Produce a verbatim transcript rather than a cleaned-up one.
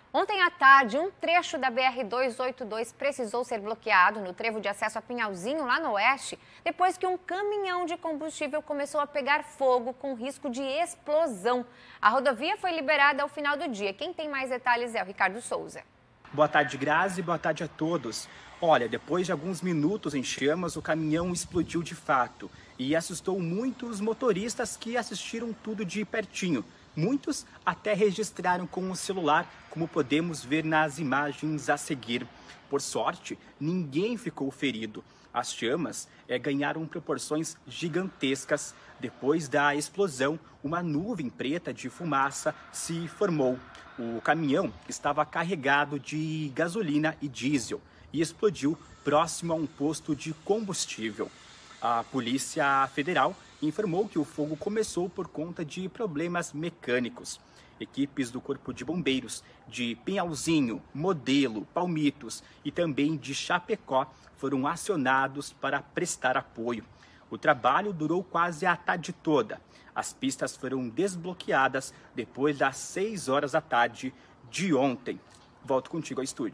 Ontem à tarde, um trecho da B R duzentos e oitenta e dois precisou ser bloqueado no trevo de acesso a Pinhalzinho, lá no oeste, depois que um caminhão de combustível começou a pegar fogo com risco de explosão. A rodovia foi liberada ao final do dia. Quem tem mais detalhes é o Ricardo Souza. Boa tarde, Grazi, boa tarde a todos. Olha, depois de alguns minutos em chamas, o caminhão explodiu de fato e assustou muitos motoristas que assistiram tudo de pertinho. Muitos até registraram com o celular, como podemos ver nas imagens a seguir. Por sorte, ninguém ficou ferido. As chamas é, ganharam proporções gigantescas. Depois da explosão, uma nuvem preta de fumaça se formou. O caminhão estava carregado de gasolina e diesel e explodiu próximo a um posto de combustível. A Polícia Federal informou que o fogo começou por conta de problemas mecânicos. Equipes do Corpo de Bombeiros de Pinhalzinho, Modelo, Palmitos e também de Chapecó foram acionados para prestar apoio. O trabalho durou quase a tarde toda. As pistas foram desbloqueadas depois das seis horas da tarde de ontem. Volto contigo ao estúdio.